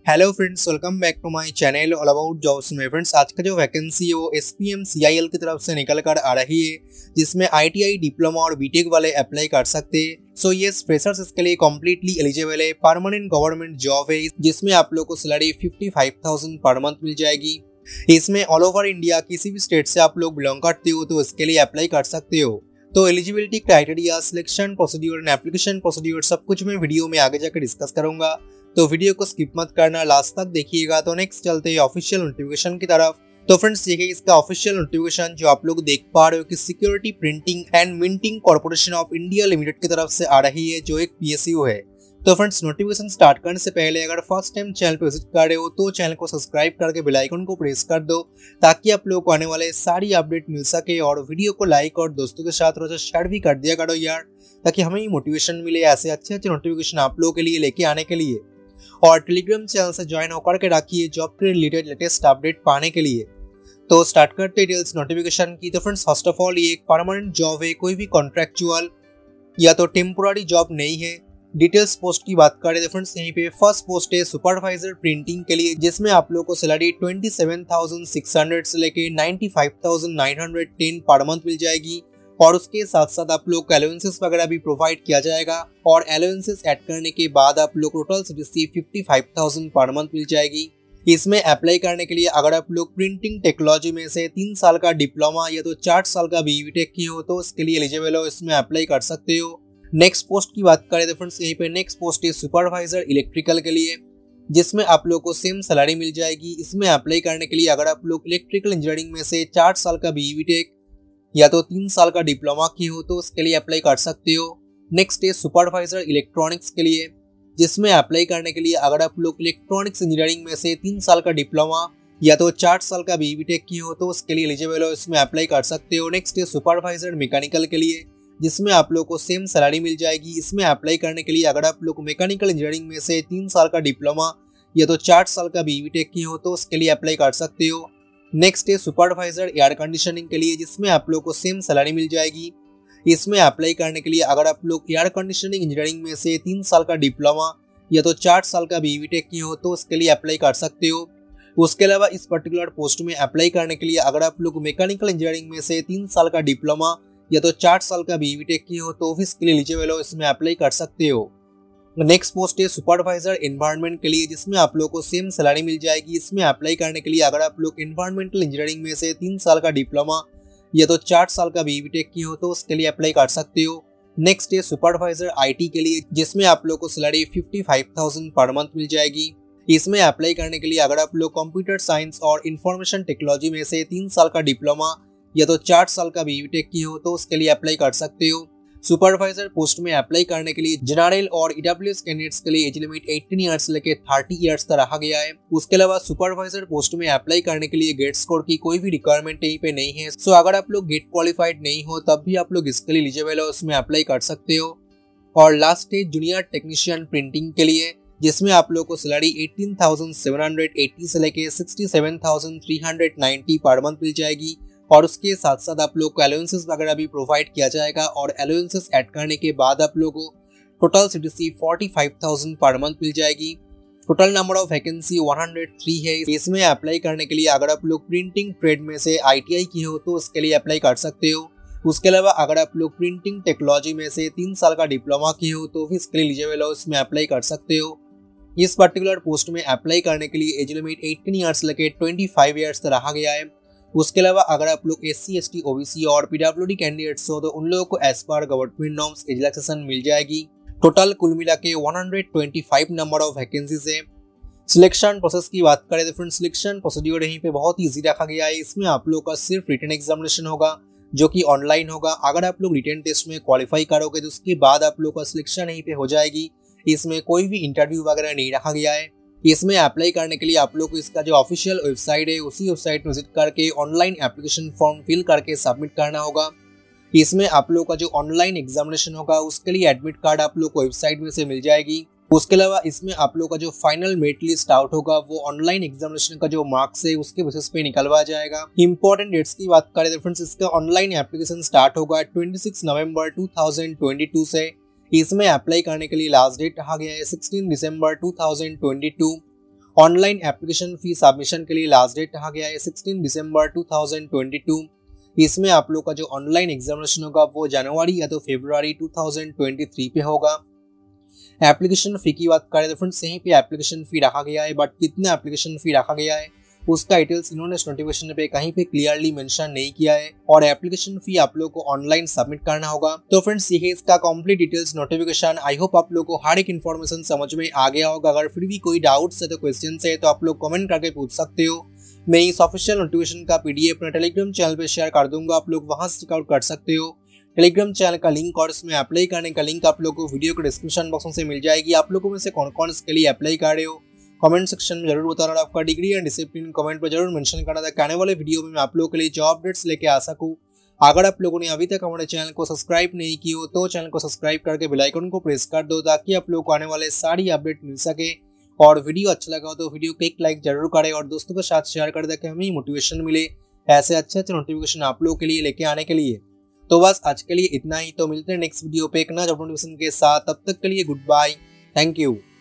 Hello friends, welcome back to my channel all about jobs में। Friends, आज का जो वैकेंसी है वो एसपीएम सीआईएल की तरफ से निकल कर आ रही है, जिसमें आईटीआई, डिप्लोमा और बीटेक वाले अप्लाई कर सकते हैं। सो ये फ्रेशर्स इसके लिए कम्प्लीटली एलिजिबल है। परमानेंट गवर्नमेंट जॉब है, जिसमें आप लोग को सैलरी 55,000 पर मंथ मिल जाएगी। इसमें ऑल ओवर इंडिया किसी भी स्टेट से आप लोग बिलोंग करते हो तो इसके लिए अप्लाई कर सकते हो। तो eligibility criteria, selection procedure and application procedure सब कुछ मैं वीडियो में आगे जाकर डिस्कस करूंगा, तो वीडियो को स्किप मत करना, लास्ट तक देखिएगा। तो नेक्स्ट चलते हैं ऑफिशियल नोटिफिकेशन की तरफ। तो फ्रेंड्स, देखिए इसका ऑफिशियल नोटिफिकेशन जो आप लोग देख पा रहे हो कि security printing and minting corporation of India limited की तरफ से आ रही है, जो एक पीएसयू है। तो फ्रेंड्स, नोटिफिकेशन स्टार्ट करने से पहले अगर फर्स्ट टाइम चैनल पर विजिट कर रहे हो तो चैनल को सब्सक्राइब करके बेल आइकन को प्रेस कर दो, ताकि आप लोगों को आने वाले सारी अपडेट मिल सके। और वीडियो को लाइक और दोस्तों के साथ रोज शेयर भी कर दिया करो यार, ताकि हमें ही मोटिवेशन मिले ऐसे अच्छे अच्छे नोटिफिकेशन आप लोगों के लिए लेके आने के लिए। और टेलीग्राम चैनल से ज्वाइन होकर के रखिए जॉब के रिलेटेड लेटेस्ट अपडेट पाने के लिए। तो स्टार्ट करते डिटेल्स नोटिफिकेशन की। तो फ्रेंड्स, फर्स्ट ऑफ ऑल ये एक परमानेंट जॉब है, कोई भी कॉन्ट्रैक्चुअल या तो टेम्पोररी जॉब नहीं है। डिटेल्स पोस्ट की बात करें तो फ्रेंड्स, यहीं पे फर्स्ट पोस्ट है सुपरवाइजर प्रिंटिंग के लिए, जिसमें आप लोग को सैलरी 27,600 से लेके 95,910 पर मंथ मिल जाएगी। और उसके साथ साथ आप लोग को अलाउंसेस वगैरह भी प्रोवाइड किया जाएगा, और अलाउंसेस ऐड करने के बाद आप लोग टोटल सैलरी 55,000 पर मंथ मिल जाएगी। इसमें अप्लाई करने के लिए अगर आप लोग प्रिंटिंग टेक्नोलॉजी में से 3 साल का डिप्लोमा या तो 4 साल का बीटेक की हो तो इसके लिए एलिजिबल हो, इसमें अप्लाई कर सकते हो। नेक्स्ट पोस्ट की बात करें तो फ्रेंड्स, यहीं पे नेक्स्ट पोस्ट है सुपरवाइजर इलेक्ट्रिकल के लिए, जिसमें आप लोग को सेम सैलरी मिल जाएगी। इसमें अप्लाई करने के लिए अगर आप लोग इलेक्ट्रिकल इंजीनियरिंग में से 4 साल का बीटेक या तो 3 साल का डिप्लोमा की हो तो उसके लिए अप्लाई कर सकते हो। नेक्स्ट है सुपरवाइजर इलेक्ट्रॉनिक्स के लिए, जिसमें अप्लाई करने के लिए अगर आप लोग इलेक्ट्रॉनिक्स इंजीनियरिंग में से 3 साल का डिप्लोमा या तो 4 साल का बीटेक की हो तो उसके लिए एलिजिबल हो, इसमें अप्लाई कर सकते हो। नेक्स्ट है सुपरवाइजर मैकेनिकल के लिए, जिसमें आप लोग को सेम सैलरी मिल जाएगी। इसमें अप्लाई करने के लिए अगर आप लोग मैकेनिकल इंजीनियरिंग में से 3 साल का डिप्लोमा या तो 4 साल का बीटेक की हो तो उसके लिए अप्लाई कर सकते हो। नेक्स्ट है सुपरवाइजर एयर कंडीशनिंग के लिए, जिसमें आप लोग को सेम सैलरी मिल जाएगी। इसमें अप्लाई करने के लिए अगर आप लोग एयर कंडीशनिंग इंजीनियरिंग में से 3 साल का डिप्लोमा या तो 4 साल का बीटेक की हो तो उसके लिए अप्लाई कर सकते हो। उसके अलावा इस पर्टिकुलर पोस्ट में अप्लाई करने के लिए अगर आप लोग मैकेनिकल इंजीनियरिंग में से 3 साल का डिप्लोमा या तो 4 साल का बीटेक की हो तो भी इसके लिए एलिजिबल हो, इसमें अप्लाई कर सकते हो। नेक्स्ट पोस्ट है सुपरवाइजर एनवायरनमेंट के लिए, जिसमें आप लोग को सेम सैलरी मिल जाएगी। इसमें अप्लाई करने के लिए अगर आप लोग एनवायरमेंटल इंजीनियरिंग में से 3 साल का डिप्लोमा या तो 4 साल का बीटेक की हो तो उसके लिए अप्लाई कर सकते हो। नेक्स्ट है सुपरवाइजर आईटी के लिए, जिसमें आप लोग को सैलरी 55,000 पर मंथ मिल जाएगी। इसमें अप्लाई करने के लिए अगर आप लोग कंप्यूटर साइंस और इंफॉर्मेशन टेक्नोलॉजी में से 3 साल का डिप्लोमा या तो 4 साल का बीटेक की हो तो उसके लिए अप्लाई कर सकते हो। सुपरवाइजर पोस्ट में अप्लाई करने के लिए जनरल और ईडब्ल्यूएस कैंडिडेट्स के लिए एज लिमिट 18 ईयर्स से लेकर 30 ईयर्स तक रखा गया है। उसके अलावा सुपरवाइजर पोस्ट में अप्लाई करने के लिए गेट स्कोर की कोई भी रिक्वायरमेंट यहीं पे नहीं है। सो अगर आप लोग गेट क्वालिफाइड नहीं हो तब भी आप लोग इसके लिए एलिजिबल हो, उसमें अप्लाई कर सकते हो। और लास्ट है जूनियर टेक्नीशियन प्रिंटिंग के लिए, जिसमें आप लोग को सैलरी 18,780 से लेकर 67,390 पर मंथ मिल जाएगी। और उसके साथ साथ आप लोग को अलाउंसेस वगैरह भी प्रोवाइड किया जाएगा, और अलाउंसेस ऐड करने के बाद आप लोग को टोटल सैलरी 45,000 पर मंथ मिल जाएगी। टोटल नंबर ऑफ वैकेंसी 103 है। इसमें अप्लाई करने के लिए अगर आप लोग प्रिंटिंग ट्रेड में से आईटीआई की हो तो उसके लिए अप्लाई कर सकते हो। उसके अलावा अगर आप लोग प्रिंटिंग टेक्नोलॉजी में से 3 साल का डिप्लोमा की हो तो भी इसके लिए एलिजिबल हो, इसमें अप्लाई कर सकते हो। इस पर्टिकुलर पोस्ट में अप्लाई करने के लिए एज लिमिट 18 ईयर्स लेके 25 ईयर्स तक रखा गया है। उसके अलावा अगर आप लोग SC, ST, OBC और PWD कैंडिडेट्स हो तो उन लोगों को as per government norms age relaxation मिल जाएगी। टोटल कुल मिला के 125 नंबर ऑफ वैकेंसीज है। सिलेक्शन प्रोसेस की बात करें तो फ्रेंड्स, सिलेक्शन प्रोसीड्यूर यहीं पे बहुत ईजी रखा गया है। इसमें आप लोग का सिर्फ रिटन एग्जामिनेशन होगा, जो कि ऑनलाइन होगा। अगर आप लोग रिटन टेस्ट में क्वालिफाई करोगे तो उसके बाद आप लोग का सिलेक्शन यहीं पे हो जाएगी। इसमें कोई भी इंटरव्यू वगैरह नहीं रखा गया है। इसमें अप्लाई करने के लिए आप लोग को इसका जो ऑफिशियल वेबसाइट है उसी वेबसाइट में विजिट करके ऑनलाइन एप्लीकेशन फॉर्म फिल करके सबमिट करना होगा। इसमें आप लोग का जो ऑनलाइन एग्जामिनेशन होगा उसके लिए एडमिट कार्ड आप लोग को वेबसाइट में से मिल जाएगी। उसके अलावा इसमें आप लोग का जो फाइनल मेरिट लिस्ट आउट होगा वो ऑनलाइन एग्जामिनेशन का जो मार्क्स है उसके बेसिस पे निकलवा जाएगा। इंपॉर्टेंट डेट्स की बात करें तो फ्रेंड्स, इसका ऑनलाइन एप्लीकेशन स्टार्ट होगा 26 नवंबर 2022 से। इसमें अप्लाई करने के लिए लास्ट डेट रखा गया है 16 दिसंबर 2022। ऑनलाइन एप्लीकेशन फी सबमिशन के लिए लास्ट डेट रखा गया है 16 दिसंबर 2022। इसमें आप लोग का जो ऑनलाइन एग्जामिनेशन होगा वो जनवरी या तो फरवरी 2023 पे होगा। एप्लीकेशन फी की बात करें तो फ्रेंड्स यहीं पे एप्लीकेशन फी रखा गया है, बट कितना एप्लीकेशन फी रखा गया है उसका डिटेल्स इन्होंने इस नोटिफिकेशन पे कहीं पे क्लियरली मेंशन नहीं किया है। और एप्लीकेशन फी आप लोग को ऑनलाइन सबमिट करना होगा। तो फ्रेंड्स ये है इसका complete details notification. I hope आप लोग को हर एक इन्फॉर्मेशन समझ में आ गया होगा। अगर फिर भी कोई डाउट्स है तो क्वेश्चन है तो आप लोग कमेंट करके पूछ सकते हो। मैं इस ऑफिशियल नोटिफिकेशन का PDF अपने टेलीग्राम चैनल पे शेयर कर दूंगा, आप लोग वहां से चेकआउट कर सकते हो। टेलीग्राम चैनल का लिंक और इसमें अप्लाई करने का लिंक आप लोग को वीडियो के डिस्क्रिप्शन बॉक्स में से मिल जाएगी। आप लोगों में से कौन कौन इसके लिए अप्लाई कर रहे हो कमेंट सेक्शन में जरूर बताना और आपका डिग्री एंड डिसिप्लिन कमेंट पर जरूर मेंशन करना ताकि आने वाले वीडियो में मैं आप लोगों के लिए जॉब अपडेट्स लेके आ सकूं। अगर आप लोगों ने अभी तक हमारे चैनल को सब्सक्राइब नहीं की हो तो चैनल को सब्सक्राइब करके बेल आइकन को प्रेस कर दो ताकि आप लोगों को आने वाले सारी अपडेट मिल सके। और वीडियो अच्छा लगा हो तो वीडियो को एक लाइक जरूर करें और दोस्तों के साथ शेयर कर दे कि हमें मोटिवेशन मिले ऐसे अच्छे अच्छे नोटिफिकेशन आप लोगों के लिए लेके आने के लिए। तो बस आज के लिए इतना ही, तो मिलते हैं नेक्स्ट वीडियो पे एक नया नोटिफिकेशन के साथ। तब तक के लिए गुड बाय, थैंक यू।